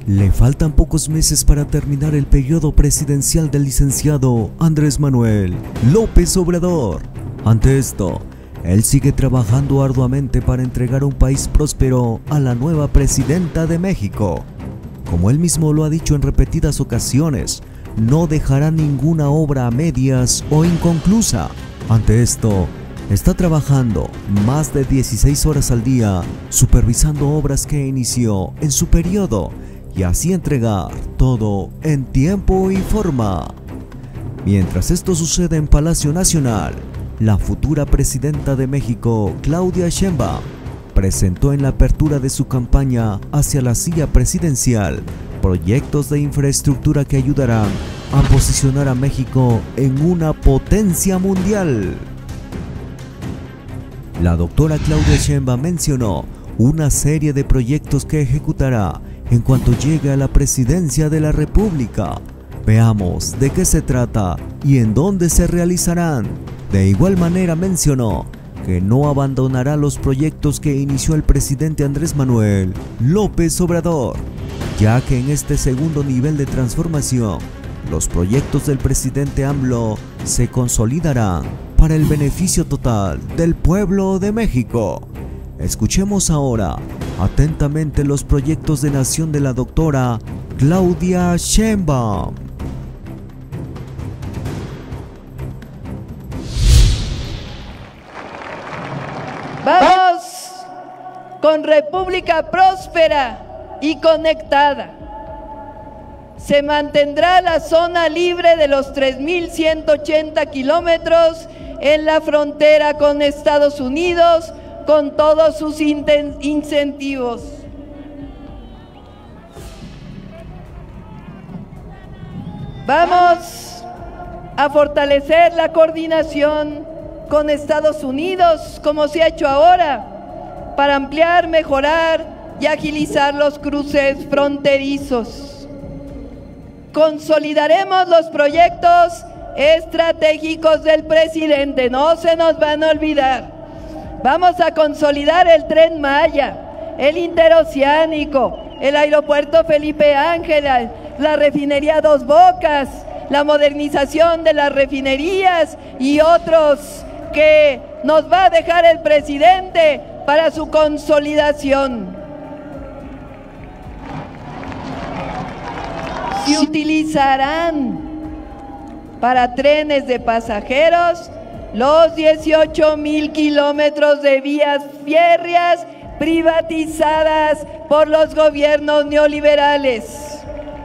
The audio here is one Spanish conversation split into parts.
Le faltan pocos meses para terminar el periodo presidencial del licenciado Andrés Manuel López Obrador. Ante esto, él sigue trabajando arduamente para entregar un país próspero a la nueva presidenta de México. Como él mismo lo ha dicho en repetidas ocasiones, no dejará ninguna obra a medias o inconclusa. Ante esto, está trabajando más de 16 horas al día, supervisando obras que inició en su periodo y así entregar todo en tiempo y forma. Mientras esto sucede en Palacio Nacional, la futura presidenta de México, Claudia Sheinbaum, presentó en la apertura de su campaña hacia la silla presidencial proyectos de infraestructura que ayudarán a posicionar a México en una potencia mundial. La doctora Claudia Sheinbaum mencionó una serie de proyectos que ejecutará en cuanto llegue a la presidencia de la República. Veamos de qué se trata y en dónde se realizarán. De igual manera mencionó que no abandonará los proyectos que inició el presidente Andrés Manuel López Obrador, ya que en este segundo nivel de transformación, los proyectos del presidente AMLO se consolidarán para el beneficio total del pueblo de México. Escuchemos ahora atentamente los proyectos de nación de la doctora Claudia Sheinbaum. Vamos con República próspera y conectada. Se mantendrá la zona libre de los 3.180 kilómetros en la frontera con Estados Unidos, con todos sus incentivos. Vamos a fortalecer la coordinación con Estados Unidos, como se ha hecho ahora, para ampliar, mejorar y agilizar los cruces fronterizos. Consolidaremos los proyectos estratégicos del presidente, no se nos van a olvidar. Vamos a consolidar el Tren Maya, el interoceánico, el aeropuerto Felipe Ángeles, la refinería Dos Bocas, la modernización de las refinerías y otros que nos va a dejar el presidente para su consolidación. Se utilizarán para trenes de pasajeros los 18,000 kilómetros de vías férreas privatizadas por los gobiernos neoliberales.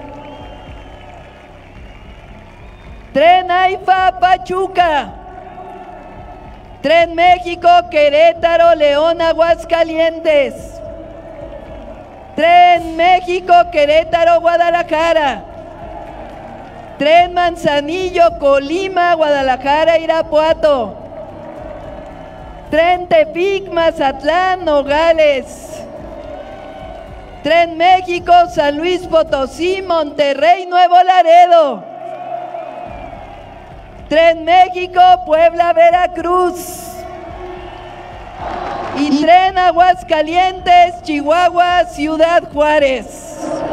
Tren AIFA Pachuca, Tren México Querétaro León Aguascalientes, Tren México Querétaro Guadalajara, Tren Manzanillo Colima Guadalajara Irapuato, Tren Tepic Mazatlán Nogales, Tren México San Luis Potosí Monterrey Nuevo Laredo, Tren México Puebla Veracruz y Tren Aguascalientes Chihuahua Ciudad Juárez.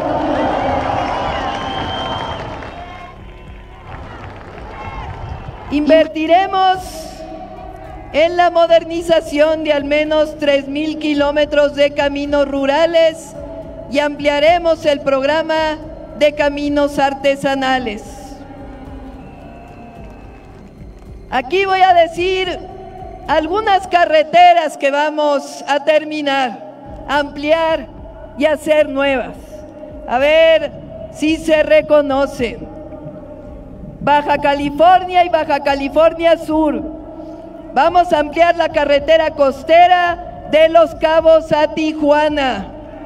Invertiremos en la modernización de al menos 3,000 kilómetros de caminos rurales y ampliaremos el programa de caminos artesanales. Aquí voy a decir algunas carreteras que vamos a terminar, ampliar y hacer nuevas. A ver si se reconoce. Baja California y Baja California Sur. Vamos a ampliar la carretera costera de Los Cabos a Tijuana.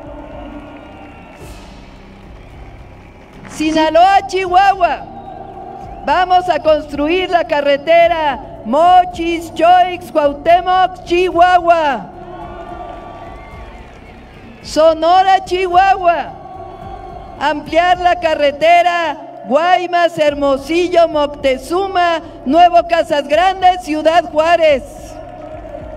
Sinaloa, Chihuahua. Vamos a construir la carretera Mochis, Choix, Cuauhtémoc, Chihuahua. Sonora, Chihuahua. Ampliar la carretera Guaymas, Hermosillo, Moctezuma, Nuevo Casas Grandes, Ciudad Juárez.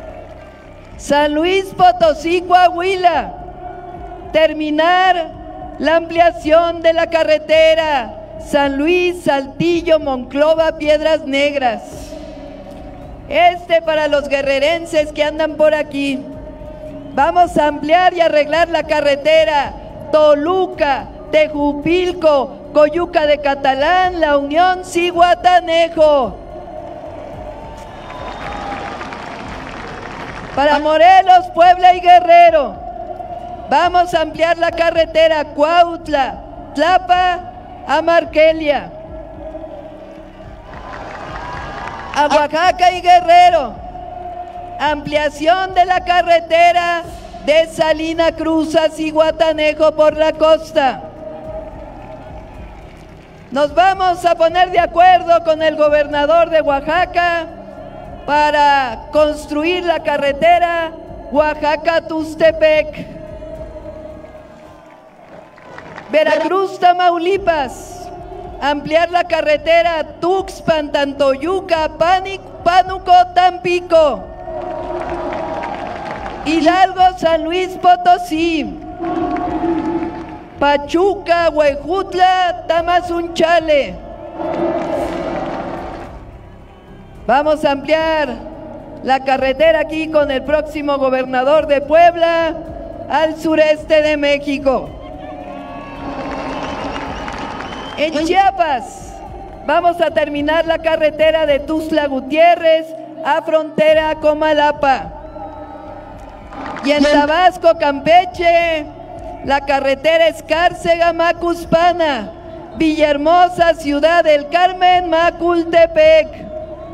San Luis Potosí, Coahuila. Terminar la ampliación de la carretera San Luis, Saltillo, Monclova, Piedras Negras. Para los guerrerenses que andan por aquí. Vamos a ampliar y arreglar la carretera Toluca, Tejupilco, Coyuca de Catalán, La Unión, Zihuatanejo. Para Morelos, Puebla y Guerrero, vamos a ampliar la carretera Cuautla, Tlapa a Marquelia. A Oaxaca y Guerrero, ampliación de la carretera de Salina Cruz a Zihuatanejo por la costa. Nos vamos a poner de acuerdo con el gobernador de Oaxaca para construir la carretera Oaxaca-Tustepec. Veracruz, Tamaulipas, ampliar la carretera Tuxpan, Tantoyuca, Pánuco, Tampico. Hidalgo, San Luis Potosí, Pachuca, Huejutla, Tamazunchale. Vamos a ampliar la carretera aquí con el próximo gobernador de Puebla al sureste de México. En Chiapas vamos a terminar la carretera de Tuxtla Gutiérrez a frontera Comalapa. Y en Tabasco, Campeche, la carretera Escárcega, Macuspana, Villahermosa, Ciudad del Carmen, Macultepec.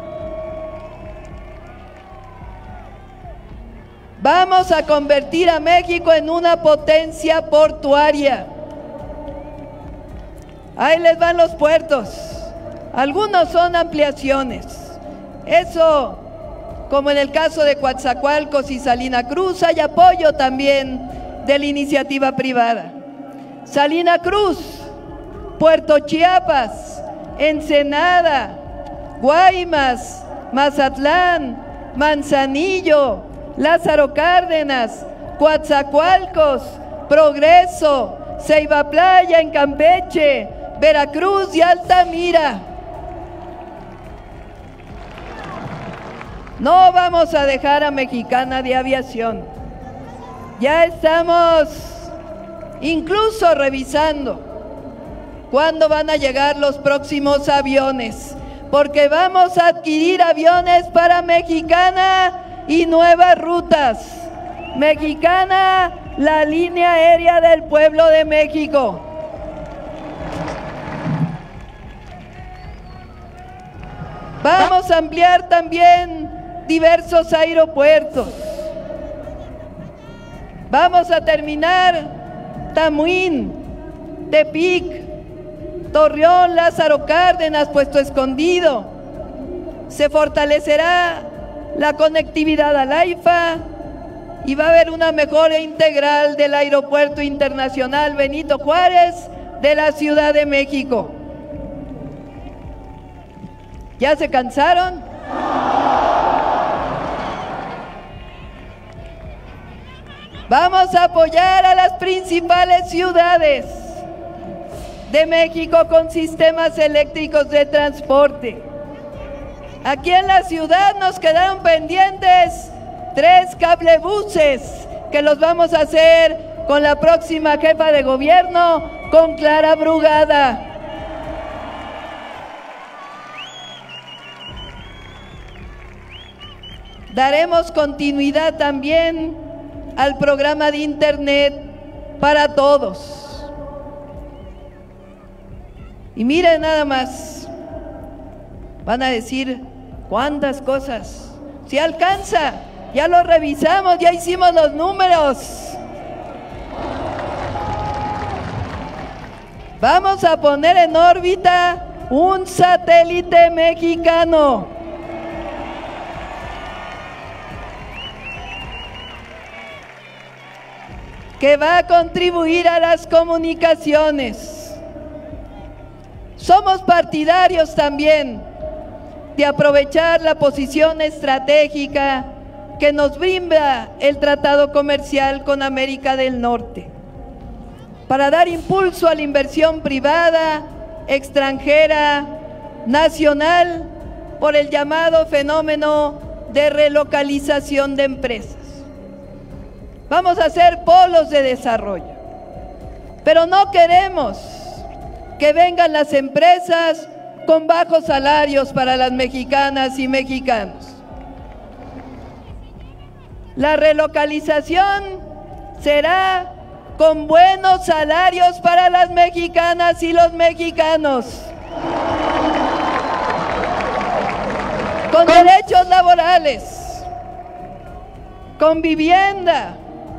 Vamos a convertir a México en una potencia portuaria. Ahí les van los puertos. Algunos son ampliaciones. Eso, como en el caso de Coatzacoalcos y Salina Cruz, hay apoyo también de la iniciativa privada. Salina Cruz, Puerto Chiapas, Ensenada, Guaymas, Mazatlán, Manzanillo, Lázaro Cárdenas, Coatzacoalcos, Progreso, Ceiba Playa en Campeche, Veracruz y Altamira. No vamos a dejar a Mexicana de Aviación. Ya estamos incluso revisando cuándo van a llegar los próximos aviones, porque vamos a adquirir aviones para Mexicana y nuevas rutas. Mexicana, la línea aérea del pueblo de México. Vamos a ampliar también diversos aeropuertos. Vamos a terminar Tamuín, Tepic, Torreón, Lázaro Cárdenas, Puesto Escondido. Se fortalecerá la conectividad al AIFA y va a haber una mejora integral del Aeropuerto Internacional Benito Juárez de la Ciudad de México. ¿Ya se cansaron? Vamos a apoyar a las principales ciudades de México con sistemas eléctricos de transporte. Aquí en la ciudad nos quedaron pendientes 3 cablebuses que los vamos a hacer con la próxima jefa de gobierno, con Clara Brugada. Daremos continuidad también al programa de Internet para todos. Y miren nada más, van a decir cuántas cosas, si alcanza, ya lo revisamos, ya hicimos los números. Vamos a poner en órbita un satélite mexicano. Que va a contribuir a las comunicaciones. Somos partidarios también de aprovechar la posición estratégica que nos brinda el Tratado Comercial con América del Norte para dar impulso a la inversión privada, extranjera, nacional, por el llamado fenómeno de relocalización de empresas. Vamos a hacer polos de desarrollo, pero no queremos que vengan las empresas con bajos salarios para las mexicanas y mexicanos. La relocalización será con buenos salarios para las mexicanas y los mexicanos, con derechos laborales, con vivienda.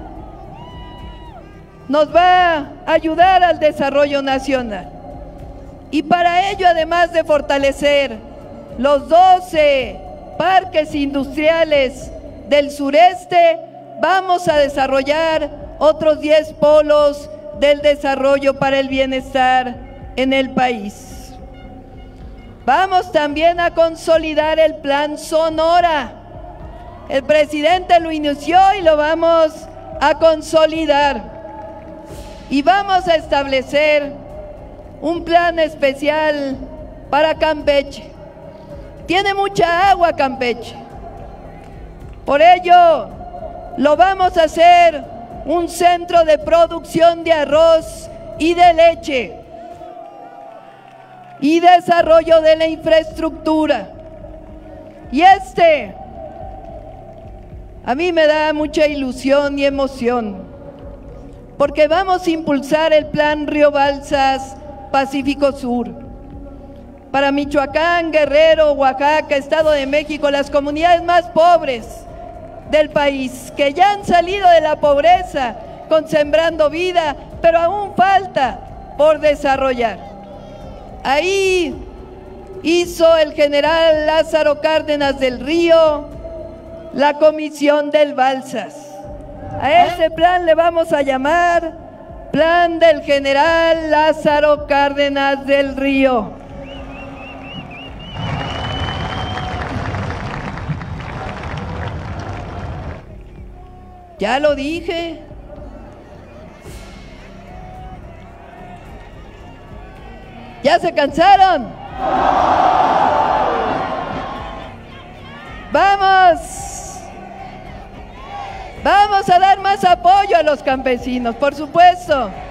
Nos va a ayudar al desarrollo nacional. Y para ello, además de fortalecer los 12 parques industriales del sureste, vamos a desarrollar otros 10 polos del desarrollo para el bienestar en el país. Vamos también a consolidar el Plan Sonora. El presidente lo inició y lo vamos a consolidar. Y vamos a establecer un plan especial para Campeche. Tiene mucha agua Campeche. Por ello, lo vamos a hacer un centro de producción de arroz y de leche y desarrollo de la infraestructura. Y a mí me da mucha ilusión y emoción, porque vamos a impulsar el Plan Río Balsas Pacífico Sur. Para Michoacán, Guerrero, Oaxaca, Estado de México, las comunidades más pobres del país, que ya han salido de la pobreza con Sembrando Vida, pero aún falta por desarrollar. Ahí hizo el general Lázaro Cárdenas del Río la comisión del Balsas. A ese plan le vamos a llamar Plan del general Lázaro Cárdenas del Río. Ya lo dije. ¿Ya se cansaron? Vamos a dar más apoyo a los campesinos, por supuesto.